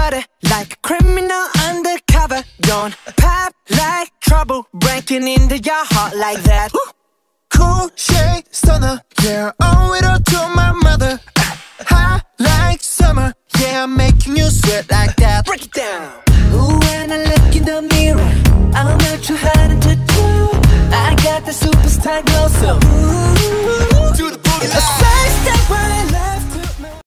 body like a criminal undercover. Don't pop like trouble breaking into your heart like that. Cool shade stunner, yeah, owe it all to my mother. Hot like summer, yeah, I'm making you sweat like that. Break it down. Ooh, when I look in the mirror, I'm not too hard to do. I got the superstar glow, so Do the boogie.